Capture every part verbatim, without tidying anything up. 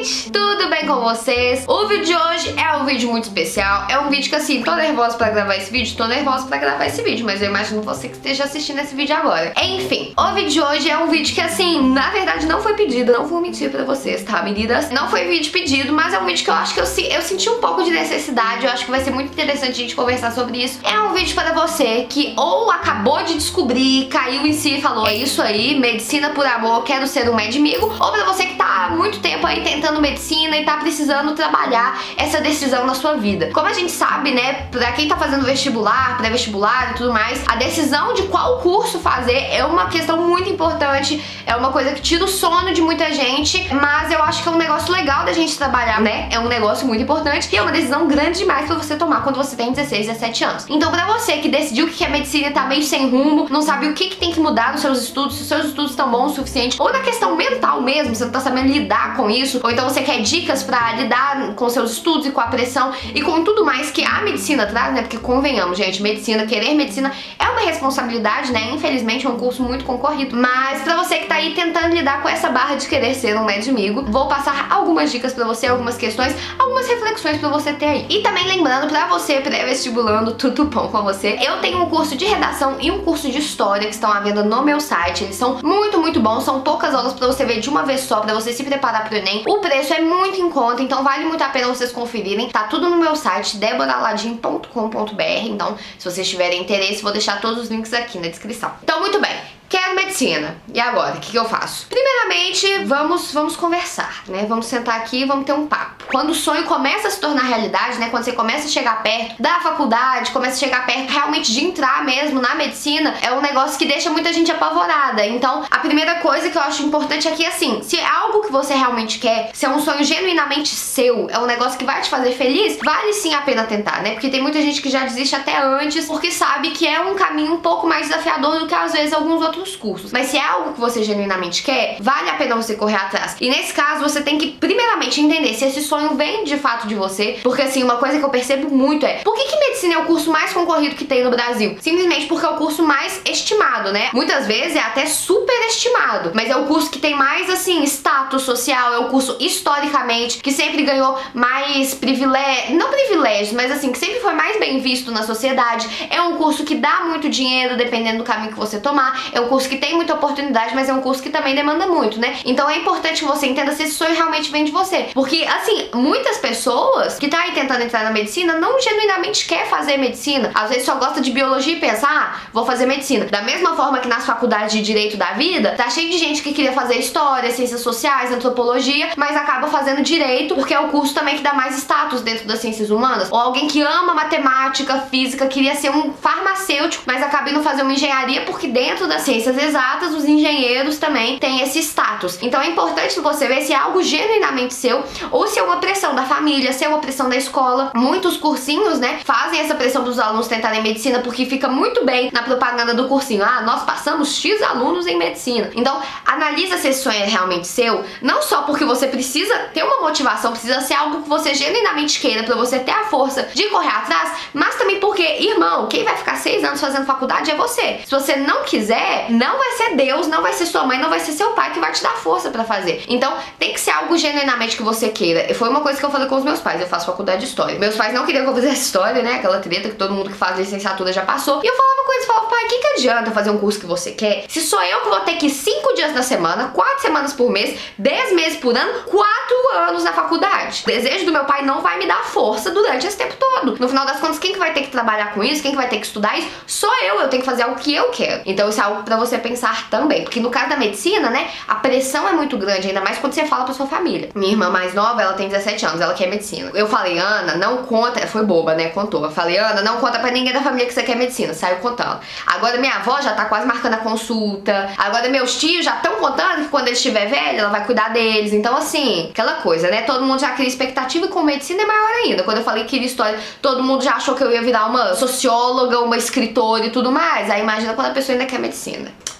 gente! Tudo bem com vocês? O vídeo de hoje é um vídeo muito especial. É um vídeo que assim, tô nervosa pra gravar esse vídeo, tô nervosa pra gravar esse vídeo, mas eu imagino você que esteja assistindo esse vídeo agora. Enfim, o vídeo de hoje é um vídeo que assim, na verdade não foi pedido, não vou mentir pra vocês, tá, meninas? Não foi vídeo pedido, mas é um vídeo que eu acho que eu, eu senti um pouco de necessidade, eu acho que vai ser muito interessante a gente conversar sobre isso. É um vídeo para você que ou acabou de descobrir, caiu em si e falou, é isso aí, medicina por amor, quero ser um medmigo, ou pra você que tá há muito tempo aí tentando medicina e tá precisando trabalhar essa decisão na sua vida. Como a gente sabe, né, pra quem tá fazendo vestibular, pré-vestibular e tudo mais, a decisão de qual curso fazer é uma questão muito importante, é uma coisa que tira o sono de muita gente, mas eu acho que é um negócio legal da gente trabalhar, né, é um negócio muito importante e é uma decisão grande demais pra você tomar quando você tem dezesseis, dezessete anos. Então pra você que decidiu que é medicina e tá meio sem rumo, não sabe o que, que tem que mudar nos seus estudos, se os seus estudos estão bons o suficiente, ou na questão mental mesmo, você não tá sabendo lidar com isso, ou então você quer dicas pra lidar com seus estudos e com a pressão e com tudo mais que a medicina traz, né, porque convenhamos, gente, medicina, querer medicina é uma responsabilidade, né, infelizmente é um curso muito concorrido, mas pra você que tá aí tentando lidar com essa barra de querer ser um medmigo, vou passar algumas dicas pra você, algumas questões, algumas reflexões pra você ter aí. E também lembrando, pra você pré-vestibulando, tudo bom com você, eu tenho um curso de redação e um curso de história que estão à venda no meu site, eles são muito, muito bons, são poucas aulas pra você ver de uma vez só, pra você se preparar pro Enem. O preço é muito em conta, então vale muito a pena vocês conferirem, tá tudo no meu site, debora ladin ponto com ponto br, então se vocês tiverem interesse, vou deixar todos os links aqui na descrição. Então, muito bem. Quero medicina. E agora? O que, que eu faço? Primeiramente, vamos, vamos conversar, né? Vamos sentar aqui e vamos ter um papo. Quando o sonho começa a se tornar realidade, né? Quando você começa a chegar perto da faculdade, começa a chegar perto realmente de entrar mesmo na medicina, é um negócio que deixa muita gente apavorada. Então, a primeira coisa que eu acho importante é que, assim, se é algo que você realmente quer, se é um sonho genuinamente seu, é um negócio que vai te fazer feliz, vale sim a pena tentar, né? Porque tem muita gente que já desiste até antes, porque sabe que é um caminho um pouco mais desafiador do que, às vezes, alguns outros cursos. Mas se é algo que você genuinamente quer, vale a pena você correr atrás. E nesse caso, você tem que primeiramente entender se esse sonho vem de fato de você, porque assim, uma coisa que eu percebo muito é, por que que medicina é o curso mais concorrido que tem no Brasil? Simplesmente porque é o curso mais estimado, né? Muitas vezes é até superestimado, mas é o curso que tem mais, assim, status social, é o curso historicamente que sempre ganhou mais privilégios, não privilégios, mas assim, que sempre foi mais bem visto na sociedade, é um curso que dá muito dinheiro dependendo do caminho que você tomar, é um curso que tem muita oportunidade, mas é um curso que também demanda muito, né? Então é importante que você entenda se esse sonho realmente vem de você. Porque, assim, muitas pessoas que tá aí tentando entrar na medicina não genuinamente quer fazer medicina. Às vezes só gosta de biologia e pensa, ah, vou fazer medicina. Da mesma forma que nas faculdades de direito da vida, tá cheio de gente que queria fazer história, ciências sociais, antropologia, mas acaba fazendo direito porque é o curso também que dá mais status dentro das ciências humanas. Ou alguém que ama matemática, física, queria ser um farmacêutico, mas acaba indo fazer uma engenharia porque dentro das ciências exatas, os engenheiros também têm esse status. Então é importante você ver se é algo genuinamente seu ou se é uma pressão da família, se é uma pressão da escola. Muitos cursinhos, né, fazem essa pressão dos alunos tentarem medicina porque fica muito bem na propaganda do cursinho. Ah, nós passamos X alunos em medicina. Então, analisa se esse sonho é realmente seu, não só porque você precisa ter uma motivação, precisa ser algo que você genuinamente queira pra você ter a força de correr atrás, mas também porque, irmão, quem vai ficar seis anos fazendo faculdade é você. Se você não quiser, não vai ser Deus, não vai ser sua mãe, não vai ser seu pai que vai te dar força pra fazer. Então, tem que ser algo genuinamente que você queira. Foi uma coisa que eu falei com os meus pais, eu faço faculdade de história. Meus pais não queriam que eu fizesse história, né, aquela treta que todo mundo que faz licenciatura já passou. E eu falava com eles, falava, pai, o que que adianta fazer um curso que você quer se sou eu que vou ter que ir cinco dias na semana, quatro semanas por mês, dez meses por ano, quatro anos na faculdade. O desejo do meu pai não vai me dar força durante esse tempo todo. No final das contas, quem que vai ter que trabalhar com isso, quem que vai ter que estudar isso? Sou eu, eu tenho que fazer algo que eu quero. Então isso é algo pra você pensar também, porque no caso da medicina, né, a pressão é muito grande, ainda mais quando você fala pra sua família. Minha irmã mais nova, ela tem dezessete anos, ela quer medicina. Eu falei, Ana, não conta, foi boba, né, contou. Eu falei, Ana, não conta pra ninguém da família que você quer medicina, saiu contando. Agora minha avó já tá quase marcando a consulta, agora meus tios já estão contando que quando ele estiver velho, ela vai cuidar deles. Então assim, aquela coisa, né, todo mundo já cria expectativa e com medicina é maior ainda. Quando eu falei que queria história, todo mundo já achou que eu ia virar uma socióloga, uma escritora e tudo mais. Aí imagina quando a pessoa ainda quer medicina.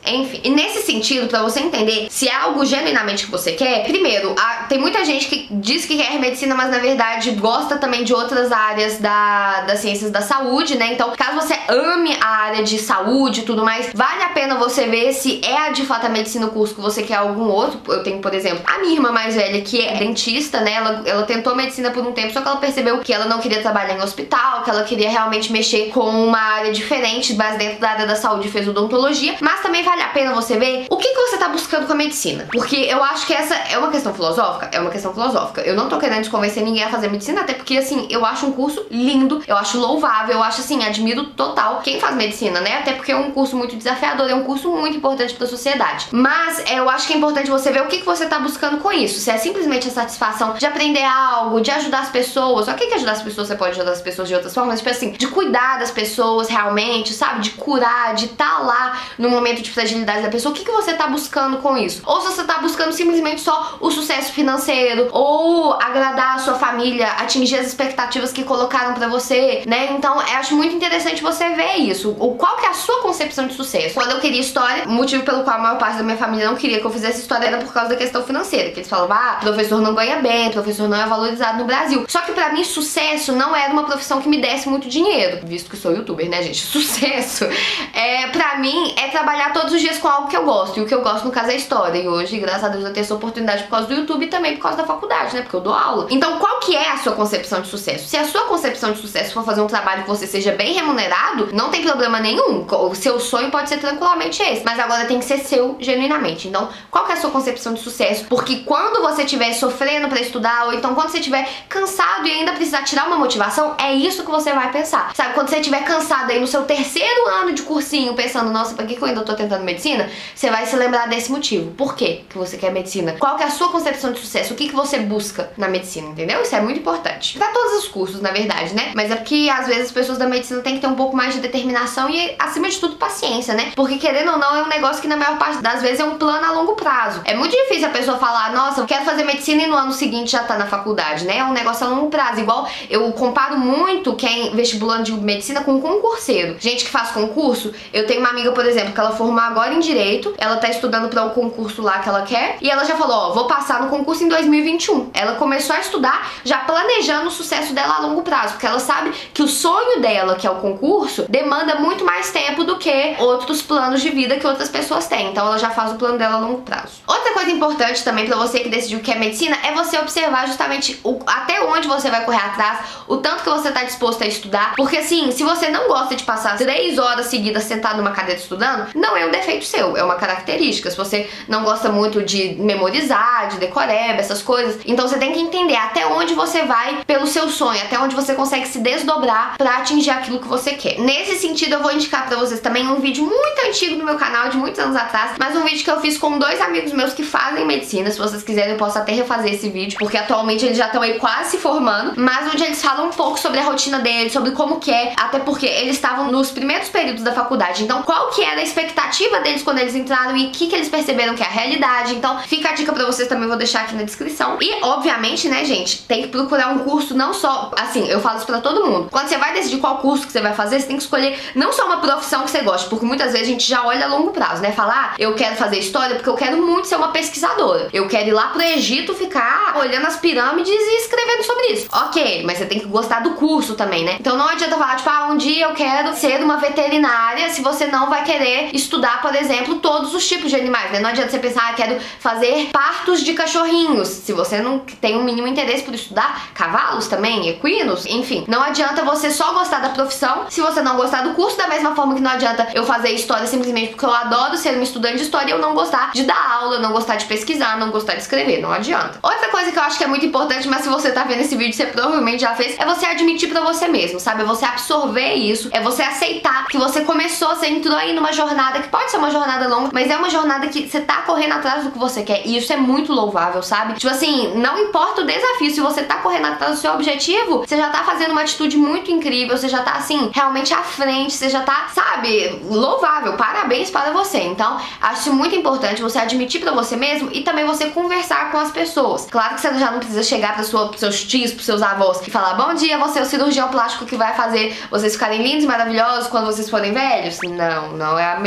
Enfim, e nesse sentido, pra você entender se é algo genuinamente que você quer, primeiro, a, tem muita gente que diz que quer medicina, mas na verdade gosta também de outras áreas da, das ciências da saúde, né? Então, caso você ame a área de saúde e tudo mais, vale a pena você ver se é de fato a medicina o curso que você quer algum outro. Eu tenho, por exemplo, a minha irmã mais velha, que é dentista, né? Ela, ela tentou medicina por um tempo, só que ela percebeu que ela não queria trabalhar em hospital, que ela queria realmente mexer com uma área diferente, mas dentro da área da saúde fez odontologia. Mas também vale a pena você ver o que, que você tá buscando com a medicina. Porque eu acho que essa é uma questão filosófica, é uma questão filosófica. Eu não tô querendo convencer ninguém a fazer medicina, até porque, assim, eu acho um curso lindo, eu acho louvável, eu acho, assim, admiro total quem faz medicina, né? Até porque é um curso muito desafiador, é um curso muito importante pra sociedade. Mas é, eu acho que é importante você ver o que, que você tá buscando com isso. Se é simplesmente a satisfação de aprender algo, de ajudar as pessoas. O que que ajudar as pessoas? Você pode ajudar as pessoas de outras formas, tipo assim, de cuidar das pessoas realmente, sabe? De curar, de estar tá lá no momento de fragilidade da pessoa. O que que você tá buscando com isso? Ou se você tá buscando simplesmente só o sucesso financeiro, ou agradar a sua família, atingir as expectativas que colocaram pra você, né? Então, eu acho muito interessante você ver isso. O, qual que é a sua concepção de sucesso? Quando eu queria história, o motivo pelo qual a maior parte da minha família não queria que eu fizesse história era por causa da questão financeira, que eles falavam, ah, professor não ganha bem, professor não é valorizado no Brasil. Só que pra mim, sucesso não era uma profissão que me desse muito dinheiro, visto que sou youtuber, né, gente? Sucesso, é, pra mim, é trabalhar todos os dias com algo que eu gosto, e o que eu gosto, no caso, é história. E hoje, graças a Deus, eu tenho essa oportunidade por causa do YouTube e também por causa da faculdade, né, porque eu dou aula. Então, qual que é a sua concepção de sucesso? Se a sua concepção de sucesso for fazer um trabalho que você seja bem remunerado, não tem problema nenhum. O seu sonho pode ser tranquilamente esse, mas agora tem que ser seu genuinamente. Então, qual que é a sua concepção de sucesso? Porque quando você estiver sofrendo pra estudar, ou então quando você estiver cansado e ainda precisar tirar uma motivação, é isso que você vai pensar. Sabe, quando você estiver cansado aí no seu terceiro ano de cursinho, pensando, nossa, pra que eu ainda tô tentando medicina? Você vai se lembrar desse motivo. Por quê que você quer medicina? Qual que é a sua concepção de sucesso? O que que você busca na medicina, entendeu? Isso é muito importante. Pra todos os cursos, na verdade, né? Mas é porque, às vezes, as pessoas da medicina têm que ter um pouco mais de determinação e, acima de tudo, paciência, né? Porque, querendo ou não, é um negócio que, na maior parte das vezes, é um plano a longo prazo. É muito difícil a pessoa falar, nossa, eu quero fazer medicina e no ano seguinte já tá na faculdade, né? É um negócio a longo prazo. Igual, eu comparo muito quem é vestibulando de medicina com concurseiro. Gente que faz concurso, eu tenho uma amiga, por exemplo, que ela formou agora em Direito, ela tá estudando pra um concurso lá que ela quer, e ela já falou, ó, vou passar no concurso em dois mil e vinte e um. Ela começou a estudar já planejando o sucesso dela a longo prazo, porque ela sabe que o sonho dela, que é o concurso, demanda muito mais tempo do que outros planos de vida que outras pessoas têm. Então ela já faz o plano dela a longo prazo. Outra coisa importante também pra você que decidiu que é medicina é você observar justamente o, até onde você vai correr atrás, o tanto que você tá disposto a estudar, porque assim, se você não gosta de passar três horas seguidas sentado numa cadeira estudando, não é um defeito seu, é uma característica. Se você não gosta muito de memorizar, de decoreba, essas coisas, então você tem que entender até onde você vai pelo seu sonho, até onde você consegue se desdobrar pra atingir aquilo que você quer. Nesse sentido, eu vou indicar pra vocês também um vídeo muito antigo do meu canal, de muitos anos atrás, mas um vídeo que eu fiz com dois amigos meus que fazem medicina. Se vocês quiserem, eu posso até refazer esse vídeo, porque atualmente eles já estão aí quase se formando, mas onde eles falam um pouco sobre a rotina deles, sobre como que é, até porque eles estavam nos primeiros períodos da faculdade, então qual que era a expectativa deles quando eles entraram e o que que eles perceberam que é a realidade. Então fica a dica pra vocês também, vou deixar aqui na descrição. E obviamente, né, gente, tem que procurar um curso não só, assim, eu falo isso pra todo mundo, quando você vai decidir qual curso que você vai fazer, você tem que escolher não só uma profissão que você gosta, porque muitas vezes a gente já olha a longo prazo, né, falar, ah, eu quero fazer história porque eu quero muito ser uma pesquisadora, eu quero ir lá pro Egito ficar olhando as pirâmides e escrevendo sobre isso. Ok, mas você tem que gostar do curso também, né? Então não adianta falar, tipo, ah, um dia eu quero ser uma veterinária, se você não vai querer estudar, por exemplo, todos os tipos de animais, né? Não adianta você pensar, ah, quero fazer partos de cachorrinhos, se você não tem um mínimo interesse por estudar cavalos também, equinos, enfim. Não adianta você só gostar da profissão se você não gostar do curso, da mesma forma que não adianta eu fazer história simplesmente porque eu adoro ser uma estudante de história e eu não gostar de dar aula, não gostar de pesquisar, não gostar de escrever, não adianta. Outra coisa que eu acho que é muito importante, mas se você tá vendo esse vídeo, você provavelmente já fez, é você admitir pra você mesmo, sabe? É você absorver isso, é você aceitar que você começou, você entrou aí numa jornada que pode ser uma jornada longa, mas é uma jornada que você tá correndo atrás do que você quer, e isso é muito louvável, sabe? Tipo assim, não importa o desafio, se você tá correndo atrás do seu objetivo, você já tá fazendo uma atitude muito incrível, você já tá assim, realmente à frente, você já tá, sabe, louvável, parabéns para você. Então, acho muito importante você admitir pra você mesmo e também você conversar com as pessoas. Claro que você já não precisa chegar pra sua, pros seus tios, pros seus avós e falar, bom dia, você é o cirurgião plástico que vai fazer vocês ficarem lindos e maravilhosos quando vocês forem velhos. Não, não é a melhor ideia,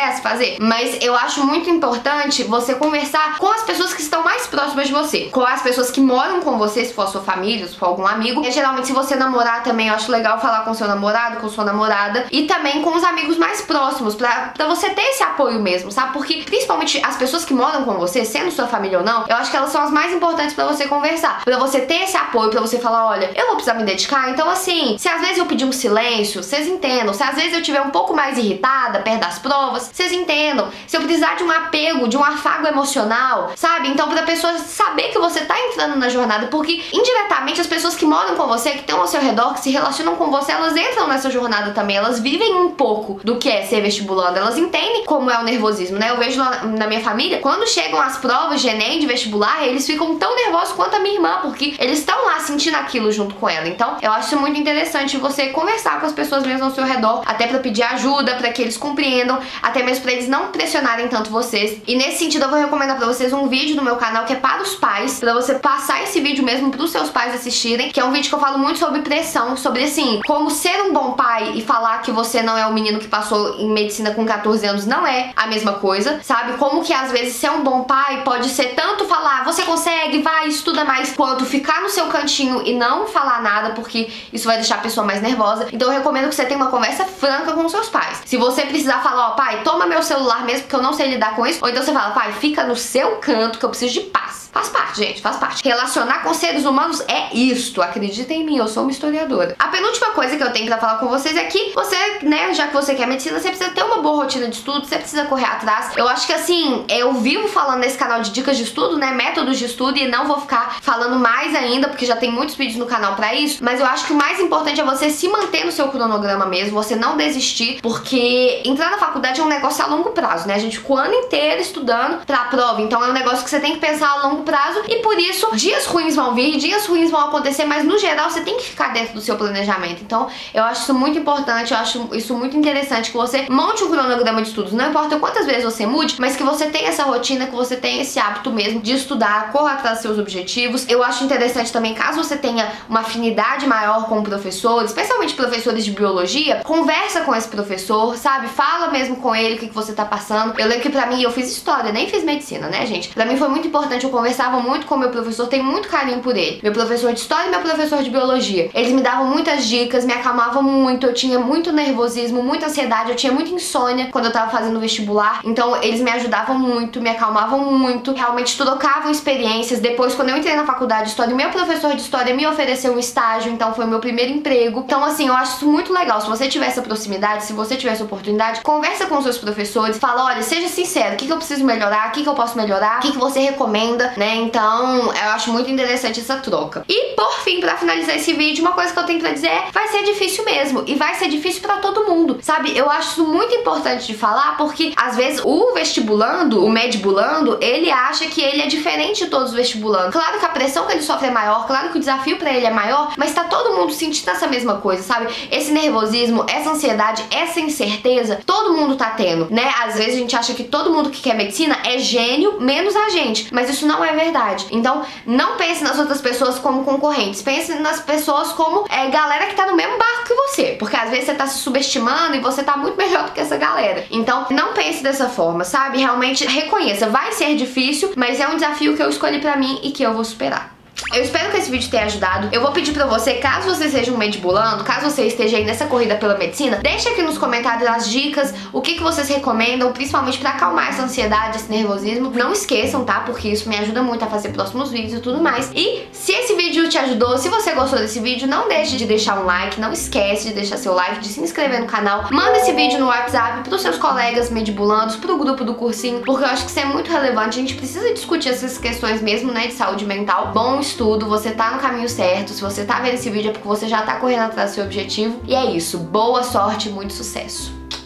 a se fazer. Mas eu acho muito importante você conversar com as pessoas que estão mais próximas de você, com as pessoas que moram com você, se for a sua família, se for algum amigo. E, geralmente, se você namorar também, eu acho legal falar com seu namorado, com sua namorada, e também com os amigos mais próximos, pra, pra você ter esse apoio mesmo, sabe? Porque, principalmente, as pessoas que moram com você, sendo sua família ou não, eu acho que elas são as mais importantes pra você conversar, pra você ter esse apoio, pra você falar, olha, eu vou precisar me dedicar, então assim, se às vezes eu pedir um silêncio, vocês entendam. Se às vezes eu tiver um pouco mais irritada perto das provas, vocês entendam. Se eu precisar de um apego, de um afago emocional, sabe? Então, pra pessoa saber que você tá entrando na jornada, porque indiretamente as pessoas que moram com você, que estão ao seu redor, que se relacionam com você, elas entram nessa jornada também, elas vivem um pouco do que é ser vestibulando, elas entendem como é o nervosismo, né? Eu vejo lá na minha família, quando chegam as provas de Enem, de vestibular, eles ficam tão nervosos quanto a minha irmã, porque eles estão lá sentindo aquilo junto com ela. Então, eu acho muito interessante você conversar com as pessoas mesmo ao seu redor, até pra pedir ajuda, pra que eles compreendam, até mesmo pra eles não pressionarem tanto vocês. E nesse sentido, eu vou recomendar pra vocês um vídeo no meu canal que é para os pais, pra você passar esse vídeo mesmo pros seus pais assistirem, que é um vídeo que eu falo muito sobre pressão, sobre assim, como ser um bom pai e falar que você não é o menino que passou em medicina com quatorze anos não é a mesma coisa, sabe? Como que às vezes ser um bom pai pode ser tanto falar, você consegue, vai, estuda mais, quanto ficar no seu cantinho e não falar nada, porque isso vai deixar a pessoa mais nervosa. Então eu recomendo que você tenha uma conversa franca com seus pais. Se você precisar falar, ó, pai, toma meu celular mesmo porque eu não sei lidar com isso, ou então você fala, pai, fica no seu canto que eu preciso de paz. Faz parte, gente, faz parte. Relacionar com seres humanos é isto, acreditem em mim, eu sou uma historiadora. A penúltima coisa que eu tenho pra falar com vocês é que você, né, já que você quer medicina, você precisa ter uma boa rotina de estudo, você precisa correr atrás. Eu acho que assim, eu vivo falando nesse canal de dicas de estudo, né, métodos de estudo, e não vou ficar falando mais ainda, porque já tem muitos vídeos no canal pra isso, mas eu acho que o mais importante é você se manter no seu cronograma mesmo, você não desistir, porque entrar na faculdade é um negócio a longo prazo, né, a gente ficou o ano inteiro estudando pra prova, então é um negócio que você tem que pensar a longo prazo, e por isso dias ruins vão vir, dias ruins vão acontecer, mas no geral você tem que ficar dentro do seu planejamento. Então eu acho isso muito importante, eu acho isso muito interessante, que você monte um cronograma de estudos, não importa quantas vezes você mude, mas que você tenha essa rotina, que você tenha esse hábito mesmo de estudar, corra atrás dos seus objetivos. Eu acho interessante também, caso você tenha uma afinidade maior com professores, especialmente professores de biologia, conversa com esse professor, sabe? Fala mesmo com ele o que, que você tá passando. Eu lembro que pra mim, eu fiz história, nem fiz medicina, né, gente? Pra mim foi muito importante, eu conversava muito com o meu professor, tenho muito carinho por ele. Meu professor de história e meu professor de biologia. Eles me davam muitas dicas, me acalmavam muito, eu tinha muito nervosismo, muita ansiedade, eu tinha muita insônia quando eu tava fazendo vestibular. Então eles me ajudavam muito, me acalmavam muito, realmente trocavam experiências. Depois, quando eu entrei na faculdade de história, meu professor de história me ofereceu um estágio, então foi o meu primeiro emprego. Então assim, eu acho isso muito legal. Se você tiver essa proximidade, se você tiver essa oportunidade, conversa com os seus professores, fala, olha, seja sincero, o que, que eu preciso melhorar, o que, que eu posso melhorar, o que, que você recomenda, né? Então eu acho muito interessante essa troca. E por fim, pra finalizar esse vídeo, uma coisa que eu tenho pra dizer é, vai ser difícil mesmo, e vai ser difícil pra todo mundo, sabe? Eu acho isso muito importante de falar, porque às vezes o vestibulando, o medibulando, ele acha que ele é diferente de todos os vestibulandos. Claro que a pressão que ele sofre é maior, claro que o desafio pra ele é maior, mas tá todo mundo sentindo essa mesma coisa, sabe? Esse nervosismo, essa ansiedade, essa incerteza, todo mundo tá tendo, né? Às vezes a gente acha que todo mundo que quer medicina é gênio, menos a gente, mas isso não é verdade. Então, não pense nas outras pessoas como concorrentes, pense nas pessoas como é, galera que tá no mesmo barco que você, porque às vezes você tá se subestimando e você tá muito melhor do que essa galera. Então, não pense dessa forma, sabe? Realmente reconheça, vai ser difícil, mas é um desafio que eu escolhi pra mim e que eu vou superar. Eu espero que esse vídeo tenha ajudado. Eu vou pedir pra você, caso você seja um medibulando, caso você esteja aí nessa corrida pela medicina, deixa aqui nos comentários as dicas, o que, que vocês recomendam, principalmente pra acalmar essa ansiedade, esse nervosismo. Não esqueçam, tá? Porque isso me ajuda muito a fazer próximos vídeos e tudo mais. E se esse vídeo te ajudou, se você gostou desse vídeo, não deixe de deixar um like, não esquece de deixar seu like, de se inscrever no canal. Manda esse vídeo no WhatsApp pros seus colegas medibulandos, pro grupo do cursinho, porque eu acho que isso é muito relevante. A gente precisa discutir essas questões mesmo, né, de saúde mental. Bom estudo, você tá no caminho certo. Se você tá vendo esse vídeo é porque você já tá correndo atrás do seu objetivo. E é isso, boa sorte e muito sucesso!